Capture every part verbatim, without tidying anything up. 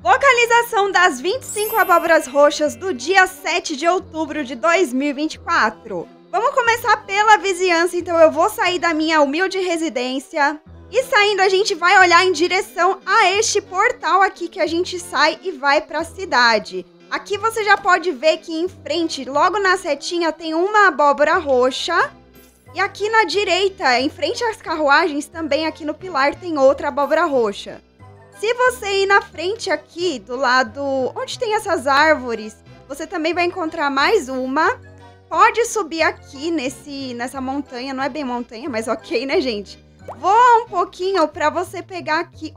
Localização das vinte e cinco abóboras roxas do dia sete de outubro de dois mil e vinte e quatro. Vamos começar pela vizinhança, então eu vou sair da minha humilde residência. E saindo a gente vai olhar em direção a este portal aqui que a gente sai e vai para a cidade. Aqui você já pode ver que em frente, logo na setinha, tem uma abóbora roxa. E aqui na direita, em frente às carruagens, também aqui no pilar tem outra abóbora roxa. Se você ir na frente aqui, do lado onde tem essas árvores, você também vai encontrar mais uma. Pode subir aqui nesse, nessa montanha, não é bem montanha, mas ok, né, gente? Voa um pouquinho pra você pegar aqui.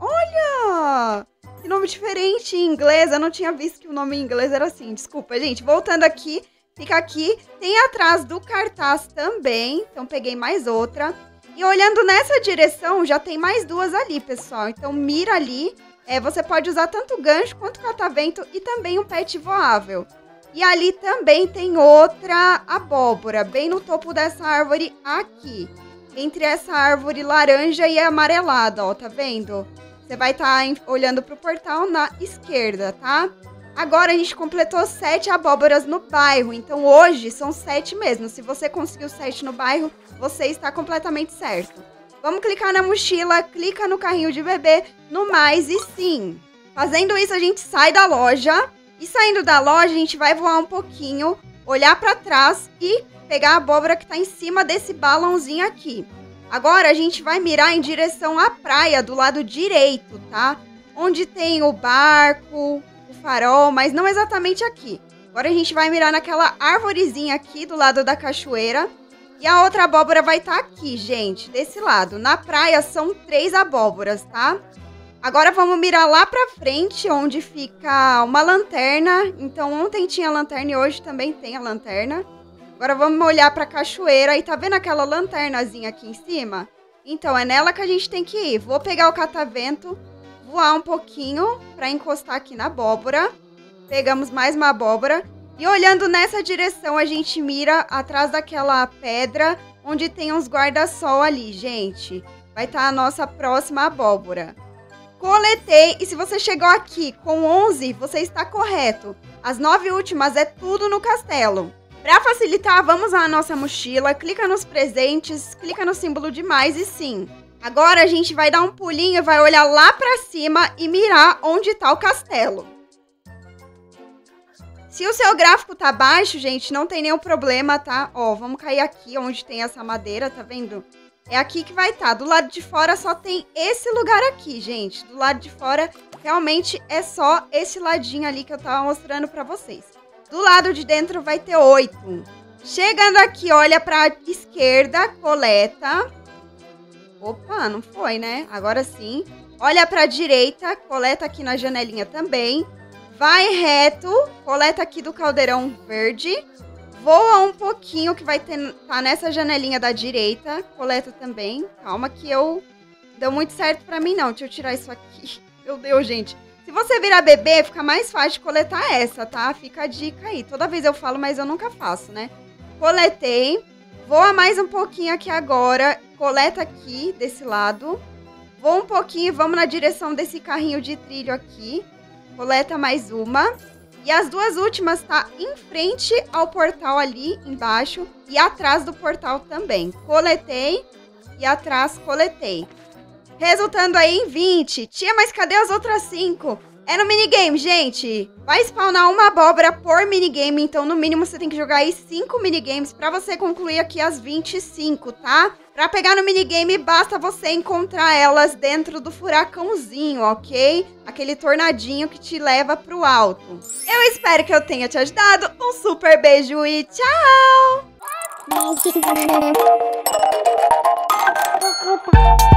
Olha! Que nome diferente em inglês, eu não tinha visto que o nome em inglês era assim, desculpa, gente. Voltando aqui, fica aqui, tem atrás do cartaz também, então peguei mais outra. E olhando nessa direção, já tem mais duas ali, pessoal. Então, mira ali. É, você pode usar tanto gancho quanto catavento e também um pet voável. E ali também tem outra abóbora, bem no topo dessa árvore aqui. Entre essa árvore laranja e amarelada, ó, tá vendo? Você vai estar olhando pro portal na esquerda, tá? Agora a gente completou sete abóboras no bairro, então hoje são sete mesmo. Se você conseguiu sete no bairro, você está completamente certo. Vamos clicar na mochila, clica no carrinho de bebê, no mais e sim. Fazendo isso a gente sai da loja. E saindo da loja a gente vai voar um pouquinho, olhar para trás e pegar a abóbora que está em cima desse balãozinho aqui. Agora a gente vai mirar em direção à praia do lado direito, tá? Onde tem o barco, o farol, mas não exatamente aqui. Agora a gente vai mirar naquela arvorezinha aqui do lado da cachoeira. E a outra abóbora vai estar aqui, gente, desse lado. Na praia são três abóboras, tá? Agora vamos mirar lá pra frente, onde fica uma lanterna. Então ontem tinha lanterna e hoje também tem a lanterna. Agora vamos olhar pra cachoeira e tá vendo aquela lanternazinha aqui em cima? Então é nela que a gente tem que ir. Vou pegar o catavento, voar um pouquinho pra encostar aqui na abóbora. Pegamos mais uma abóbora. E olhando nessa direção, a gente mira atrás daquela pedra onde tem uns guarda-sol ali, gente. Vai estar a nossa próxima abóbora. Coletei, e se você chegou aqui com onze, você está correto. As nove últimas é tudo no castelo. Para facilitar, vamos à nossa mochila, clica nos presentes, clica no símbolo de mais e sim. Agora a gente vai dar um pulinho, vai olhar lá para cima e mirar onde está o castelo. Se o seu gráfico tá baixo, gente, não tem nenhum problema, tá? Ó, vamos cair aqui onde tem essa madeira, tá vendo? É aqui que vai estar. Do lado de fora só tem esse lugar aqui, gente. Do lado de fora, realmente, é só esse ladinho ali que eu tava mostrando pra vocês. Do lado de dentro vai ter oito. Chegando aqui, olha pra esquerda, coleta. Opa, não foi, né? Agora sim. Olha pra direita, coleta aqui na janelinha também. Vai reto, coleta aqui do caldeirão verde. Voa um pouquinho que vai ter, tá nessa janelinha da direita. Coleta também. Calma que eu... Deu muito certo pra mim não. Deixa eu tirar isso aqui. Meu Deus, gente. Se você virar bebê, fica mais fácil de coletar essa, tá? Fica a dica aí. Toda vez eu falo, mas eu nunca faço, né? Coletei. Voa mais um pouquinho aqui agora. Coleta aqui, desse lado. Voa um pouquinho e vamos na direção desse carrinho de trilho aqui. Coleta mais uma. E as duas últimas tá em frente ao portal ali embaixo e atrás do portal também. Coletei e atrás coletei. Resultando aí em vinte. Tia, mas cadê as outras cinco? É no minigame, gente. Vai spawnar uma abóbora por minigame, então no mínimo você tem que jogar aí cinco minigames pra você concluir aqui as vinte e cinco, tá? Pra pegar no minigame, basta você encontrar elas dentro do furacãozinho, ok? Aquele tornadinho que te leva pro alto. Eu espero que eu tenha te ajudado. Um super beijo e tchau!